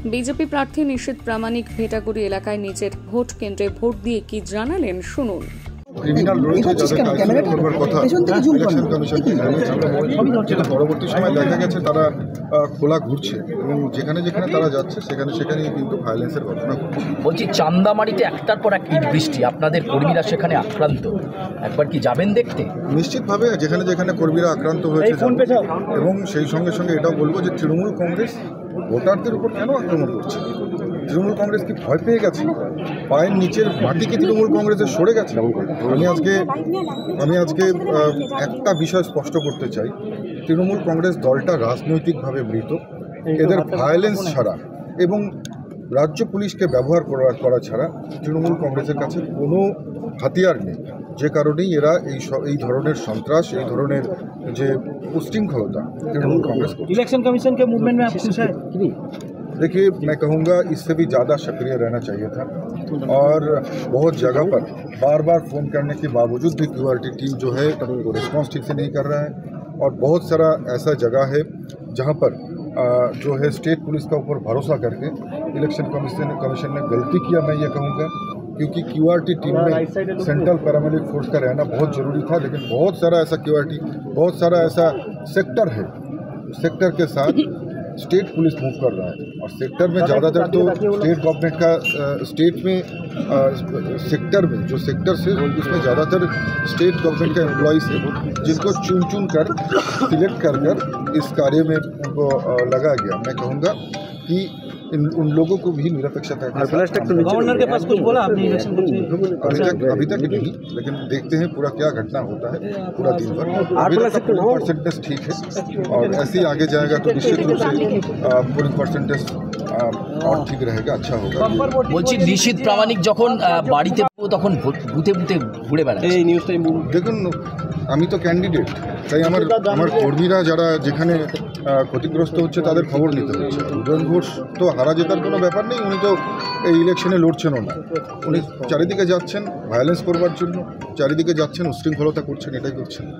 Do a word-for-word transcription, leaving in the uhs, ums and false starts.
BJP প্রার্থী নিশীথ প্রামাণিক ভেটাগুড়ি এলাকায় নিজের ভোট কেন্দ্রে ভোট দিয়ে কি জানালেন শুনুন। ক্রিমিনাল রয়েছে যাদের কাজ করবার কথা ইলেকশন কমিশনকে জানিয়েছে, যেটা পরবর্তী সময় দেখা গেছে তারা খোলা ঘুরছে এবং যেখানে যেখানে তারা যাচ্ছে সেখানে সেখানেই কিন্তু ভায়োলেন্সের ঘটনা ঘটছে। বলছি চান্দামারিতে একটার পর এক ইট বৃষ্টি, আপনাদের কর্মীরা সেখানে আক্রান্ত, একবার কি যাবেন দেখতে? নিশ্চিতভাবে যেখানে যেখানে কর্মীরা আক্রান্ত হয়েছে এবং সেই সঙ্গে সঙ্গে এটাও বলবো যে তৃণমূল কংগ্রেস ভোটারদের উপর কেন আক্রমণ করছে? তৃণমূল কংগ্রেস কি ভয় পেয়ে গেছে? পায়ের নিচের মাটি কি তৃণমূল কংগ্রেসের সরে গেছে? আমি আজকে আমি আজকে একটা বিষয় স্পষ্ট করতে চাই, তৃণমূল কংগ্রেস দলটা রাজনৈতিকভাবে মৃত। এদের ভায়োলেন্স ছাড়া এবং রাজ্য পুলিশকে ব্যবহার করা করা ছাড়া তৃণমূল কংগ্রেসের কাছে কোনো হাতিয়ার নেই, যে কারণেই এরা এই এই ধরনের সন্ত্রাস, এই ধরনের যে উশৃঙ্খলতা तृणमूल कांग्रेस को। इलेक्शन कमीशन के मूवमेंट में आप खुश हैं? देखिए, मैं कहूँगा इससे भी ज़्यादा सक्रिय रहना चाहिए था और बहुत जगह पर बार बार फ़ोन करने के बावजूद भी क्यूआरटी टीम जो है वो रिस्पॉन्स ठीक से नहीं कर रहा है और बहुत सारा ऐसा जगह है जहाँ पर जो है स्टेट पुलिस का ऊपर भरोसा करके इलेक्शन कमीशन कमीशन ने गलती किया, मैं ये कहूँगा, क्योंकि क्यूआरटी टीम में सेंट्रल पैरामिलिट्री फोर्स का रहना बहुत ज़रूरी था। लेकिन बहुत सारा ऐसा क्यूआरटी बहुत सारा ऐसा सेक्टर है, सेक्टर के साथ स्टेट पुलिस मूव कर रहा है और सेक्टर में ज़्यादातर तो स्टेट गवर्नमेंट का स्टेट में आ, सेक्टर में जो सेक्टर से उसमें ज़्यादातर स्टेट गवर्नमेंट का एम्प्लॉइज है, जिनको चुन चुन कर सिलेक्ट कर कर इस कार्य में उनको लगाया गया। मैं कहूँगा कि इन उन लोगों को भी निरपेक्षता गवर्नर के पास कुछ बोला आपने इलेक्शन को? अभी तक अभी तक नहीं, लेकिन देखते हैं पूरा क्या घटना होता है पूरा दिन भर। अभी तक परसेंटेज ठीक है और ऐसे ही आगे जाएगा तो निश्चित रूप से पूरी परसेंटेज और ठीक रहेगा, अच्छा होगा। বলছি নিশীথ প্রামাণিক যখন বাড়িতে তখন বুথে বুথে ঘুরে বেড়ায়, এই নিউজটাই দেখুন, আমি তো ক্যান্ডিডেট, তাই আমার আমার কর্মীরা যারা যেখানে ক্ষতিগ্রস্ত হচ্ছে তাদের খবর নিতে হচ্ছে। উদয়ন ঘোষ তো হারা জেতার কোনো ব্যাপার নেই, উনি তো এই ইলেকশনে লড়ছেনও না, উনি চারিদিকে যাচ্ছেন ভায়োলেন্স করবার জন্য, চারিদিকে যাচ্ছেন উশৃঙ্খলতা করছেন, এটাই করছেন।